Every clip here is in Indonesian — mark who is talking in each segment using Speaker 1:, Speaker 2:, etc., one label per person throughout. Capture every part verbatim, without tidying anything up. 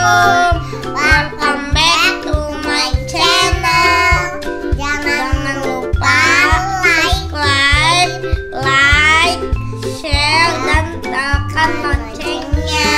Speaker 1: Assalamualaikum, welcome back to my channel. Jangan lupa subscribe, like, share, dan tekan loncengnya.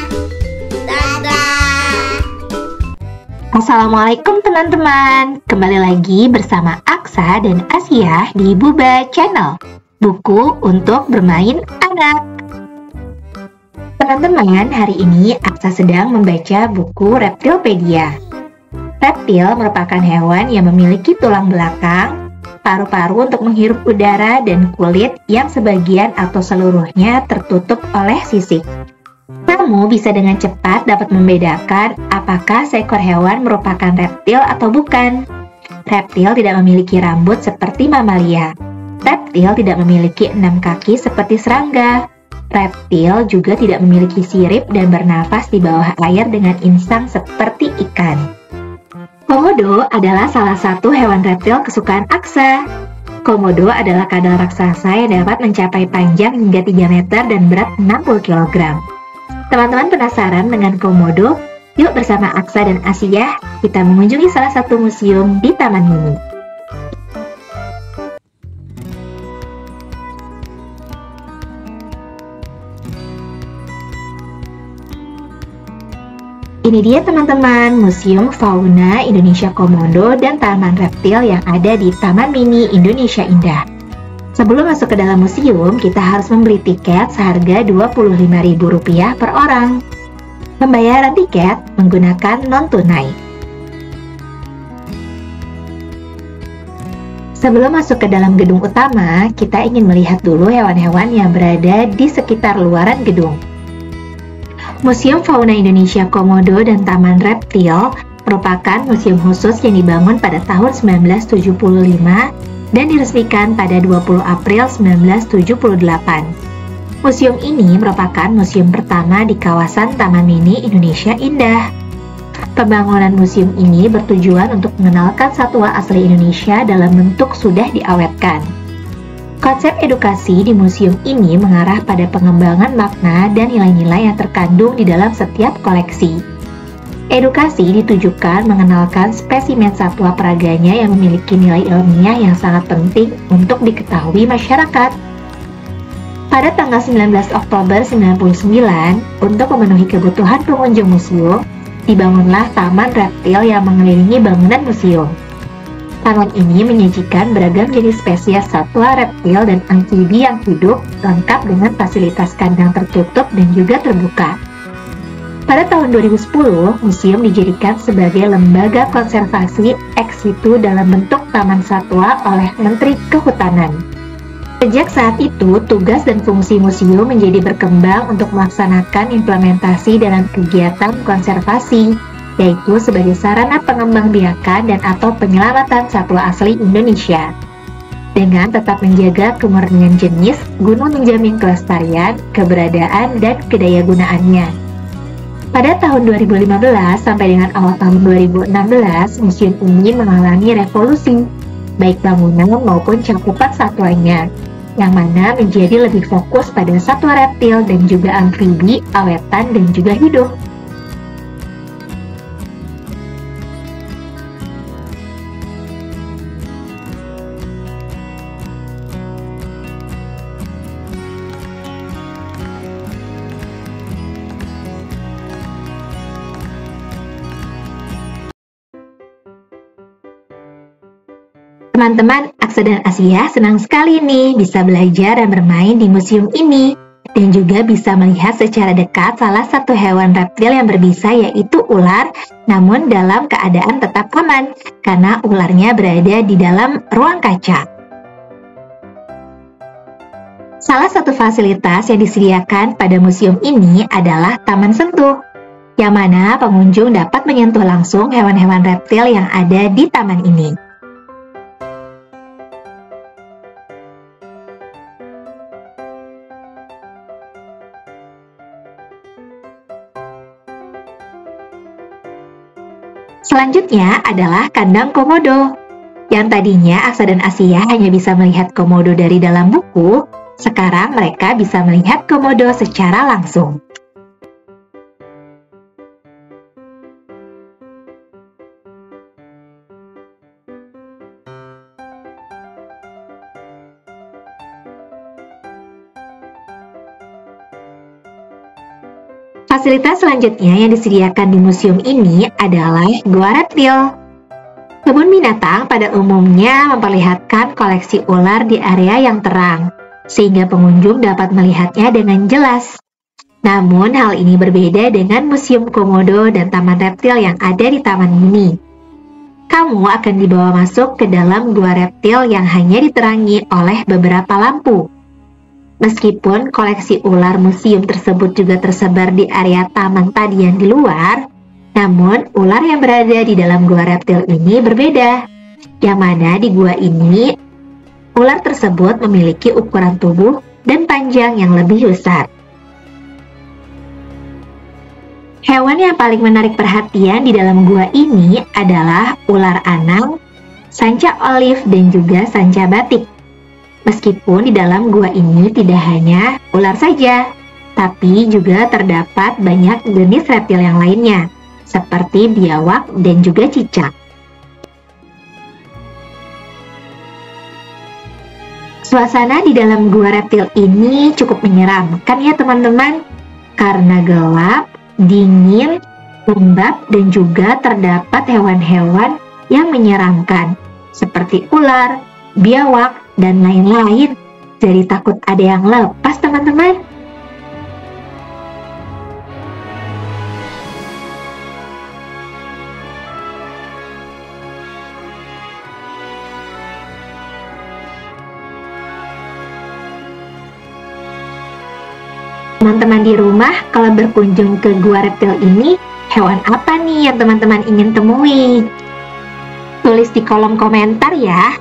Speaker 1: Dadah.
Speaker 2: Assalamualaikum teman-teman, kembali lagi bersama Aksa dan Asia di Buba Channel, buku untuk bermain anak. Teman-teman, hari ini Aksa sedang membaca buku Reptilpedia. Reptil merupakan hewan yang memiliki tulang belakang, paru-paru untuk menghirup udara, dan kulit yang sebagian atau seluruhnya tertutup oleh sisik. Kamu bisa dengan cepat dapat membedakan apakah seekor hewan merupakan reptil atau bukan. Reptil tidak memiliki rambut seperti mamalia. Reptil tidak memiliki enam kaki seperti serangga. Reptil juga tidak memiliki sirip dan bernafas di bawah air dengan insang seperti ikan. Komodo adalah salah satu hewan reptil kesukaan Aksa. Komodo adalah kadal raksasa yang dapat mencapai panjang hingga tiga meter dan berat enam puluh kilogram. Teman-teman penasaran dengan komodo? Yuk bersama Aksa dan Asia, kita mengunjungi salah satu museum di Taman Mini. Ini dia teman-teman, Museum Fauna Indonesia Komodo dan Taman Reptil yang ada di Taman Mini Indonesia Indah. Sebelum masuk ke dalam museum, kita harus membeli tiket seharga dua puluh lima ribu rupiah per orang. Pembayaran tiket menggunakan non-tunai. Sebelum masuk ke dalam gedung utama, kita ingin melihat dulu hewan-hewan yang berada di sekitar luaran gedung. Museum Fauna Indonesia Komodo dan Taman Reptil merupakan museum khusus yang dibangun pada tahun seribu sembilan ratus tujuh puluh lima dan diresmikan pada dua puluh April seribu sembilan ratus tujuh puluh delapan. Museum ini merupakan museum pertama di kawasan Taman Mini Indonesia Indah. Pembangunan museum ini bertujuan untuk mengenalkan satwa asli Indonesia dalam bentuk sudah diawetkan. Konsep edukasi di museum ini mengarah pada pengembangan makna dan nilai-nilai yang terkandung di dalam setiap koleksi. Edukasi ditujukan mengenalkan spesimen satwa peraganya yang memiliki nilai ilmiah yang sangat penting untuk diketahui masyarakat. Pada tanggal sembilan belas Oktober seribu sembilan ratus sembilan puluh sembilan, untuk memenuhi kebutuhan pengunjung museum, dibangunlah Taman Reptil yang mengelilingi bangunan museum. Taman ini menyajikan beragam jenis spesies satwa reptil dan amfibi yang hidup, lengkap dengan fasilitas kandang tertutup dan juga terbuka. Pada tahun dua ribu sepuluh, museum dijadikan sebagai lembaga konservasi ex situ dalam bentuk taman satwa oleh Menteri Kehutanan. Sejak saat itu, tugas dan fungsi museum menjadi berkembang untuk melaksanakan implementasi dalam kegiatan konservasi, yaitu sebagai sarana pengembangbiakan dan atau penyelamatan satwa asli Indonesia. Dengan tetap menjaga kemurnian jenis guna menjamin kelestarian, keberadaan, dan kedayagunaannya. Pada tahun dua ribu lima belas sampai dengan awal tahun dua ribu enam belas, museum ini mengalami revolusi, baik bangunan maupun cakupan satwanya, yang mana menjadi lebih fokus pada satwa reptil dan juga amfibi, awetan, dan juga hidup. Teman-teman, Aksa dan Asia senang sekali nih bisa belajar dan bermain di museum ini, dan juga bisa melihat secara dekat salah satu hewan reptil yang berbisa, yaitu ular, namun dalam keadaan tetap aman karena ularnya berada di dalam ruang kaca. Salah satu fasilitas yang disediakan pada museum ini adalah Taman Sentuh, yang mana pengunjung dapat menyentuh langsung hewan-hewan reptil yang ada di taman ini. Selanjutnya adalah kandang komodo. Yang tadinya Aksa dan Asia hanya bisa melihat komodo dari dalam buku, sekarang mereka bisa melihat komodo secara langsung. Fasilitas selanjutnya yang disediakan di museum ini adalah Gua Reptil. Kebun binatang pada umumnya memperlihatkan koleksi ular di area yang terang, sehingga pengunjung dapat melihatnya dengan jelas. Namun hal ini berbeda dengan Museum Komodo dan Taman Reptil yang ada di taman ini. Kamu akan dibawa masuk ke dalam gua reptil yang hanya diterangi oleh beberapa lampu. Meskipun koleksi ular museum tersebut juga tersebar di area taman tadi yang di luar, namun ular yang berada di dalam gua reptil ini berbeda. Yang mana di gua ini, ular tersebut memiliki ukuran tubuh dan panjang yang lebih besar. Hewan yang paling menarik perhatian di dalam gua ini adalah ular anang, sanca olive, dan juga sanca batik. Meskipun di dalam gua ini tidak hanya ular saja, tapi juga terdapat banyak jenis reptil yang lainnya, seperti biawak dan juga cicak. Suasana di dalam gua reptil ini cukup menyeramkan ya teman-teman, karena gelap, dingin, lembab, dan juga terdapat hewan-hewan yang menyeramkan seperti ular, biawak, dan lain-lain. Jadi takut ada yang lepas teman-teman. Teman-teman di rumah, kalau berkunjung ke gua reptil ini, hewan apa nih yang teman-teman ingin temui? Tulis di kolom komentar ya.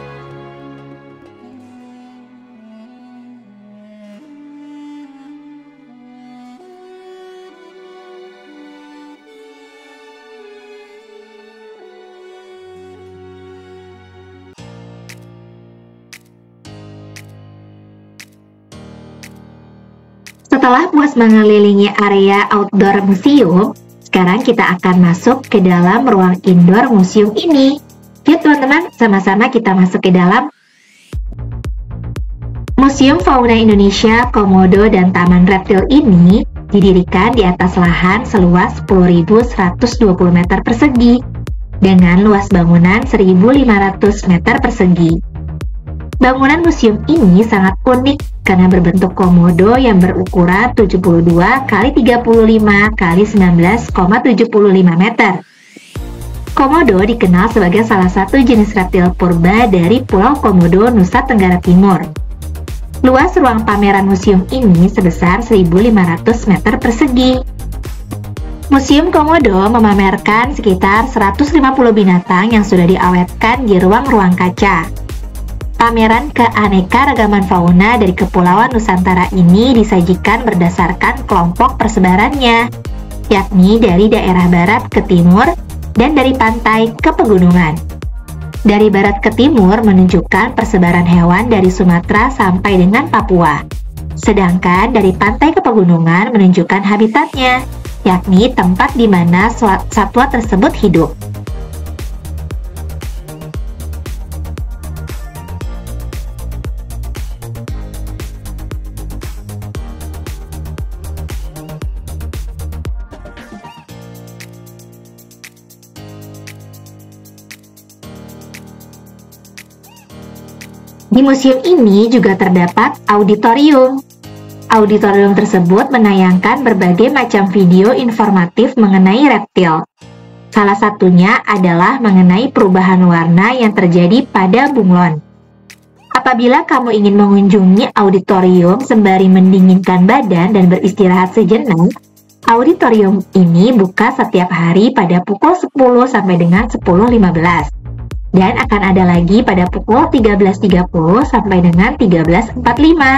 Speaker 2: Setelah puas mengelilingi area outdoor museum, sekarang kita akan masuk ke dalam ruang indoor museum ini. Yuk teman-teman, sama-sama kita masuk ke dalam. Museum Fauna Indonesia, Komodo, dan Taman Reptil ini didirikan di atas lahan seluas sepuluh ribu seratus dua puluh meter persegi dengan luas bangunan seribu lima ratus meter persegi. Bangunan museum ini sangat unik karena berbentuk komodo yang berukuran tujuh puluh dua kali tiga puluh lima kali sembilan belas koma tujuh lima meter. Komodo dikenal sebagai salah satu jenis reptil purba dari Pulau Komodo, Nusa Tenggara Timur. Luas ruang pameran museum ini sebesar seribu lima ratus meter persegi. Museum Komodo memamerkan sekitar seratus lima puluh binatang yang sudah diawetkan di ruang-ruang kaca. Pameran keanekaragaman fauna dari Kepulauan Nusantara ini disajikan berdasarkan kelompok persebarannya, yakni dari daerah barat ke timur dan dari pantai ke pegunungan. Dari barat ke timur menunjukkan persebaran hewan dari Sumatera sampai dengan Papua. Sedangkan dari pantai ke pegunungan menunjukkan habitatnya, yakni tempat di mana satwa tersebut hidup. Di museum ini juga terdapat auditorium. Auditorium tersebut menayangkan berbagai macam video informatif mengenai reptil. Salah satunya adalah mengenai perubahan warna yang terjadi pada bunglon. Apabila kamu ingin mengunjungi auditorium sembari mendinginkan badan dan beristirahat sejenak, auditorium ini buka setiap hari pada pukul sepuluh sampai dengan sepuluh lima belas. Dan akan ada lagi pada pukul tiga belas tiga puluh sampai dengan tiga belas empat puluh lima.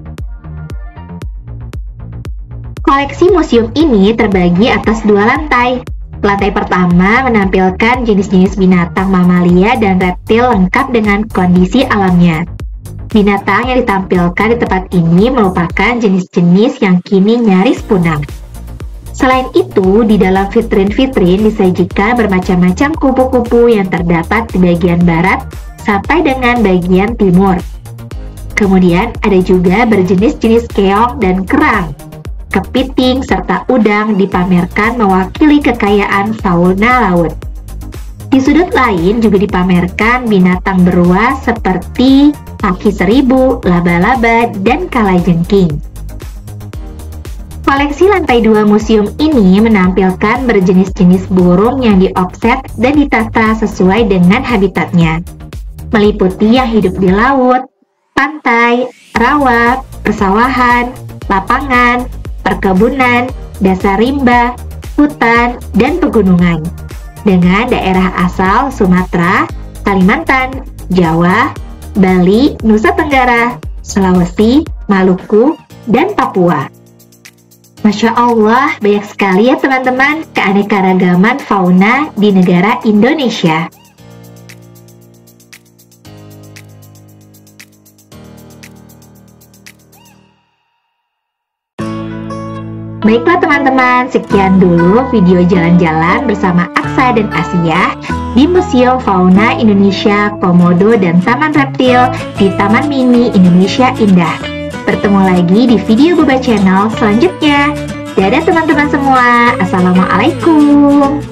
Speaker 2: Koleksi museum ini terbagi atas dua lantai. Lantai pertama menampilkan jenis-jenis binatang mamalia dan reptil lengkap dengan kondisi alamnya. Binatang yang ditampilkan di tempat ini merupakan jenis-jenis yang kini nyaris punah. Selain itu, di dalam vitrin-vitrin disajikan bermacam-macam kupu-kupu yang terdapat di bagian barat sampai dengan bagian timur. Kemudian ada juga berjenis-jenis keong dan kerang. kepiting, serta udang dipamerkan mewakili kekayaan fauna laut. Di sudut lain juga dipamerkan binatang beruang seperti kaki seribu, laba-laba, dan kalajengking. Koleksi lantai dua museum ini menampilkan berjenis-jenis burung yang diofset dan ditata sesuai dengan habitatnya, meliputi yang hidup di laut, pantai, rawa, persawahan, lapangan, perkebunan, dasar rimba, hutan, dan pegunungan, dengan daerah asal Sumatera, Kalimantan, Jawa, Bali, Nusa Tenggara, Sulawesi, Maluku, dan Papua. Masya Allah, banyak sekali ya teman-teman keanekaragaman fauna di negara Indonesia. Baiklah teman-teman, sekian dulu video jalan-jalan bersama Aksa dan Asia di Museum Fauna Indonesia Komodo dan Taman Reptil di Taman Mini Indonesia Indah. Bertemu lagi di video Boba Channel selanjutnya. Dadah teman-teman semua, Assalamualaikum.